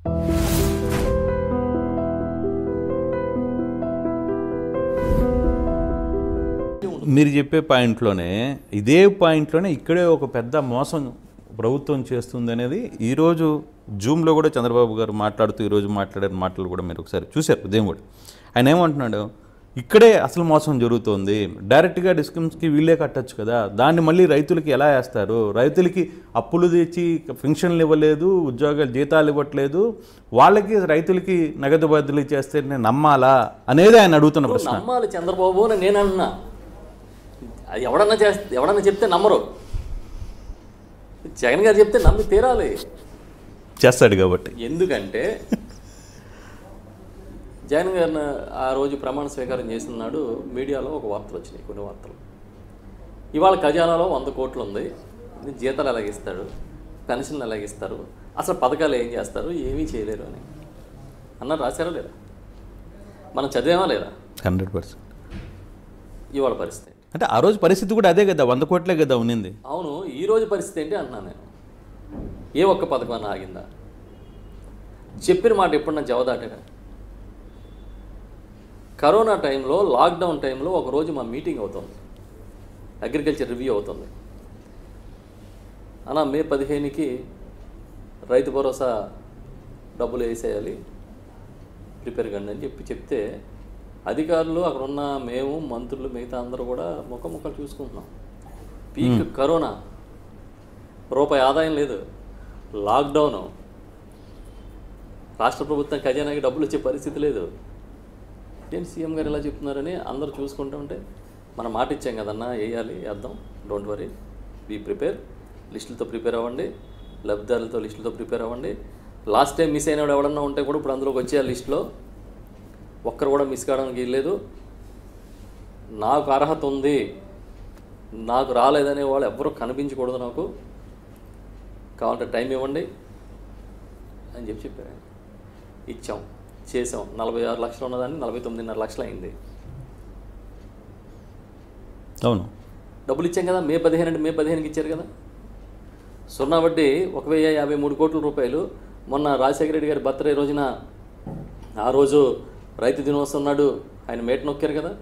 మీరు చెప్పే పాయింట్లోనే ఇదే పాయింట్లోనే ఇక్కడే ఒక పెద్ద మోసం ప్రభుత్వం చేస్తుంది అనేది ఈరోజు జూమ్లో కూడా చంద్రబాబు గారు మాట్లాడుతూ ఈరోజు మాట్లాడిన మాటలు కూడా మీరు ఒకసారి చూశారు ఉదయం కూడా. ఆయన ఏమంటున్నాడు, ఇక్కడే అసలు మోసం జరుగుతుంది, డైరెక్ట్గా డిస్కమ్స్కి వీళ్ళే కట్టచ్చు కదా, దాన్ని మళ్ళీ రైతులకి ఎలా వేస్తారు, రైతులకి అప్పులు తెచ్చి పెన్షన్లు ఇవ్వలేదు, ఉద్యోగాలు జీతాలు ఇవ్వట్లేదు, వాళ్ళకి రైతులకి నగదు బదిలీ చేస్తే నేను నమ్మాలా అనేది ఆయన అడుగుతున్న ప్రశ్న. నమ్మాలి చంద్రబాబు అని నేను అన్నా. ఎవడన్నా చెప్తే నమ్మరు, జగన్ గారు చెప్తే నమ్మి తీరాలి, చేస్తాడు కాబట్టి. ఎందుకంటే జగన్ గారిని ఆ రోజు ప్రమాణ స్వీకారం చేసిన నాడు మీడియాలో ఒక వార్తలు వచ్చినాయి, కొన్ని వార్తలు. ఇవాళ ఖజానాలో 100 కోట్లు ఉంది, జీతాలు ఎలాగిస్తాడు, పెన్షన్లు ఎలాగిస్తారు, అసలు పథకాలు ఏం చేస్తారు, ఏమీ చేయలేరు అని అన్నారు. రాశారా లేదా? మనం చదివామా లేదా? 100%. ఇవాళ పరిస్థితి అంటే ఆ రోజు పరిస్థితి కూడా అదే కదా, 100 కోట్లే కదా ఉన్నింది. అవును, ఈ రోజు పరిస్థితి ఏంటి అంటున్నాను నేను. ఏ ఒక్క పథకం అన్న ఆగిందా? చెప్పిన మాట ఎప్పుడన్నా జవదాటారా? కరోనా టైంలో, లాక్డౌన్ టైంలో ఒకరోజు మా మీటింగ్ అవుతుంది, అగ్రికల్చర్ రివ్యూ అవుతుంది. అలా మే 15కి రైతు భరోసా డబ్బులు వేసేయాలి, ప్రిపేర్ కండి అని చెప్తే అధికారులు అక్కడ ఉన్న మేము, మంత్రులు, మిగతా అందరూ కూడా ముఖముఖలు చూసుకుంటున్నాం. పీక్ కరోనా, రూపాయి ఆదాయం లేదు, లాక్డౌను, రాష్ట్ర ప్రభుత్వం ఖజానాకి డబ్బులు వచ్చే పరిస్థితి లేదు. ఏం సీఎం గారు ఇలా చెప్తున్నారని అందరూ చూసుకుంటూ ఉంటే మనం మాట ఇచ్చాం కదన్నా, వేయాలి, వేద్దాం, డోంట్ వరీ, బీ ప్రిపేర్, లిస్టులతో ప్రిపేర్ అవ్వండి, లబ్ధిదారులతో లిస్టులతో ప్రిపేర్ అవ్వండి. లాస్ట్ టైం మిస్ అయినవాడు ఎవడన్నా ఉంటే కూడా ఇప్పుడు అందులోకి వచ్చే ఆ లిస్టులో ఒక్కరు కూడా మిస్ కావడానికి లేదు. నాకు అర్హత ఉంది, నాకు రాలేదనే వాళ్ళు ఎవ్వరూ కనిపించకూడదు, నాకు కావాలంటే టైం ఇవ్వండి అని చెప్పారు. ఇచ్చాం, చేసాం. 46 లక్షలు ఉన్నదాన్ని 49.5 లక్షలు అయింది. అవును, డబ్బులు ఇచ్చాం కదా. మే 15 అంటే మే 15కి ఇచ్చారు కదా. సున్నా వడ్డీ 1053 కోట్ల రూపాయలు. మొన్న రాజశేఖర రెడ్డి గారి బర్త్డే రోజున, ఆ రోజు రైతు దినోత్సవం నాడు ఆయన మేట నొక్కారు కదా.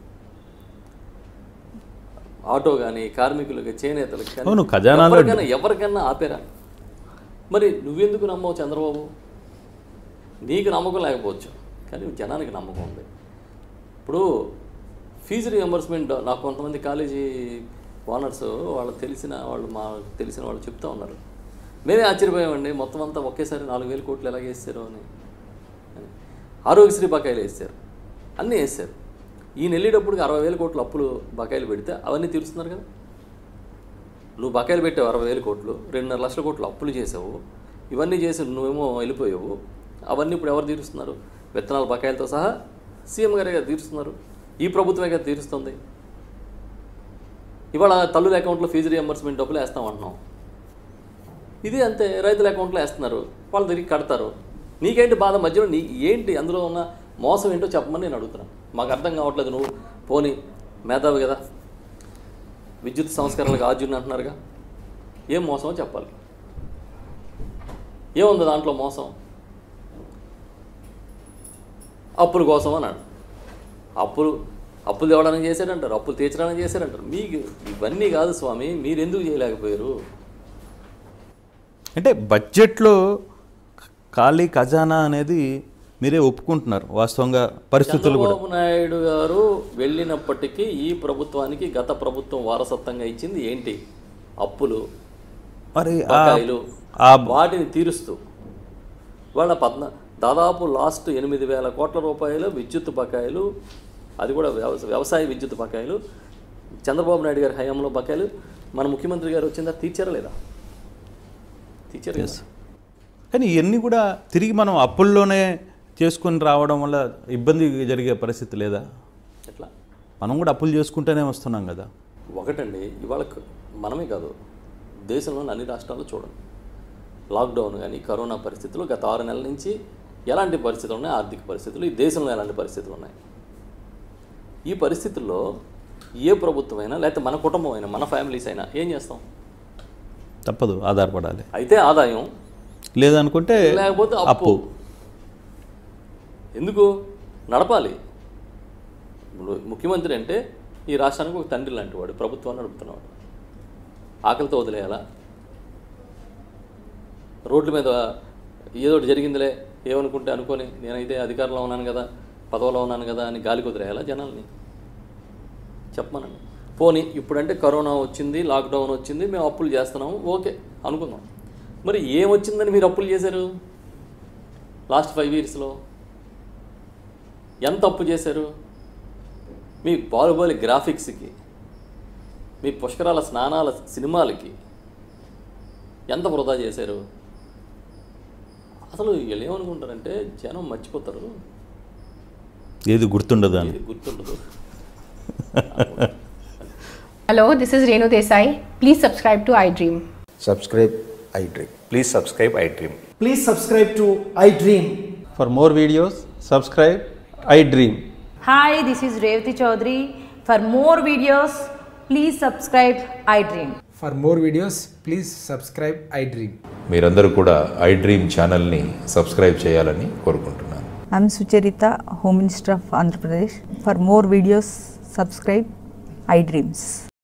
ఆటో కానీ, కార్మికులకి, చేనేతలకు కానీ ఎవరికన్నా ఆపేరా? మరి నువ్వెందుకు నమ్మవు చంద్రబాబు? నీకు నమ్మకం లేకపోవచ్చు, కానీ జనానికి నమ్మకం ఉంది. ఇప్పుడు ఫీజు రియంబర్స్మెంట్ నాకు కొంతమంది కాలేజీ ఓనర్స్ వాళ్ళు తెలిసిన వాళ్ళు చెప్తూ ఉన్నారు. మేమే ఆశ్చర్యపోయామండి, మొత్తం అంతా ఒకేసారి 4,000 కోట్లు ఎలాగ వేస్తారు అని. ఆరోగ్యశ్రీ బకాయిలు వేస్తారు, అన్నీ వేస్తారు. ఈయన వెళ్ళేటప్పటికి 60,000 కోట్లు అప్పులు బకాయిలు పెడితే అవన్నీ తీరుస్తున్నారు కదా. నువ్వు బకాయిలు పెట్టావు 60,000 కోట్లు, 2.5 లక్షల కోట్లు అప్పులు చేసావు, ఇవన్నీ చేసి నువ్వేమో వెళ్ళిపోయావు. అవన్నీ ఇప్పుడు ఎవరు తీరుస్తున్నారు? విత్తనాల బకాయిలతో సహా సీఎం గారే కదా తీరుస్తున్నారు, ఈ ప్రభుత్వమే కదా తీరుస్తుంది. ఇవాళ తల్లుల అకౌంట్లో ఫీజు రియంబర్స్మెంట్ డబ్బులు వేస్తామంటున్నాం, ఇది అంతే, రైతుల అకౌంట్లో వేస్తున్నారు, వాళ్ళు తిరిగి కడతారు. నీకేంటి బాధ? మధ్యలో ఏంటి అందులో ఉన్న మోసం ఏంటో చెప్పమని నేను అడుగుతున్నాను. మాకు అర్థం కావట్లేదు. నువ్వు పోనీ మేధావి కదా, విద్యుత్ సంస్కరణలకు ఆర్జున్ అంటున్నారుగా, ఏం మోసమో చెప్పాలి. ఏముంది దాంట్లో మోసం? అప్పుల కోసం అన్నాడు. అప్పులు తేవడానికి చేశారంటారు, అప్పులు తీర్చడానికి చేశారంటారు. మీకు ఇవన్నీ కాదు స్వామి, మీరెందుకు చేయలేకపోయారు? అంటే బడ్జెట్లో ఖాళీ ఖజానా అనేది మీరే ఒప్పుకుంటున్నారు. వాస్తవంగా పరిస్థితులు కూడా చంద్రబాబు నాయుడు గారు వెళ్ళినప్పటికీ ఈ ప్రభుత్వానికి గత ప్రభుత్వం వారసత్వంగా ఇచ్చింది ఏంటి? అప్పులు, మరి బకాయిలు. వాటిని తీరుస్తూ వాళ్ళ దాదాపు లాస్ట్ 8,000 కోట్ల రూపాయలు విద్యుత్ బకాయిలు, అది కూడా వ్యవసాయ విద్యుత్ బకాయిలు, చంద్రబాబు నాయుడు గారి హయాంలో బకాయిలు మన ముఖ్యమంత్రి గారు వచ్చిందా? తీర్చారా లేదా? తీర్చారు కదా. కానీ ఇవన్నీ కూడా తిరిగి మనం అప్పుల్లోనే చేసుకొని రావడం వల్ల ఇబ్బంది జరిగే పరిస్థితి లేదా? ఎట్లా? మనం కూడా అప్పులు చేసుకుంటూనే వస్తున్నాం కదా. ఒకటండి, ఇవాళ మనమే కాదు, దేశంలోని అన్ని రాష్ట్రాల్లో చూడండి, లాక్డౌన్ కానీ, కరోనా పరిస్థితులు గత 6 నెలల నుంచి ఎలాంటి పరిస్థితులు ఉన్నాయి, ఆర్థిక పరిస్థితులు, ఈ దేశంలో ఎలాంటి పరిస్థితులు ఉన్నాయి. ఈ పరిస్థితుల్లో ఏ ప్రభుత్వం అయినా, లేకపోతే మన కుటుంబం అయినా, మన ఫ్యామిలీస్ అయినా ఏం చేస్తాం? తప్పదు, ఆధారపడాలి. అయితే ఆదాయం లేదనుకుంటే లేకపోతే అప్పు. ఎందుకు నడపాలి? ఇప్పుడు ముఖ్యమంత్రి అంటే ఈ రాష్ట్రానికి ఒక తండ్రి లాంటి వాడు, ప్రభుత్వాన్ని నడుపుతున్నాడు. ఆకలితో వదిలేయాలా? రోడ్ల మీద ఏదో ఒకటి జరిగిందిలే ఏమనుకుంటే అనుకొని నేనైతే అధికారంలో ఉన్నాను కదా, పదవిలో ఉన్నాను కదా అని గాలికి వదిలేయాలా జనాల్ని? చెప్పమనండి. పోనీ ఇప్పుడంటే కరోనా వచ్చింది, లాక్డౌన్ వచ్చింది, మేము అప్పులు చేస్తున్నాము, ఓకే అనుకుందాం. మరి ఏమొచ్చిందని మీరు అప్పులు చేశారు? లాస్ట్ 5 yearsలో ఎంత అప్పు చేశారు? మీ బాహుబలి గ్రాఫిక్స్కి, మీ పుష్కరాల స్నానాల సినిమాలకి ఎంత వృధా చేశారు? అసలు వీళ్ళు ఏమనుకుంటారంటే జనం మర్చిపోతారు, ఏది గుర్తుండదు అని. ఏది గుర్తుండదు. Hello, this is Renu Desai. Please subscribe to iDream. Subscribe iDream. Please subscribe iDream. Please subscribe to iDream. For more videos, subscribe iDream. Hi, this is Revati Chaudhary. For more videos, please subscribe iDream. For more videos, please subscribe iDream. మీరందరూ కూడా iDream ఛానల్ని subscribe చేయాలని కోరుకుంటున్నాను. I'm Sucharita, Home Minister of Andhra Pradesh. For more videos, subscribe iDreams.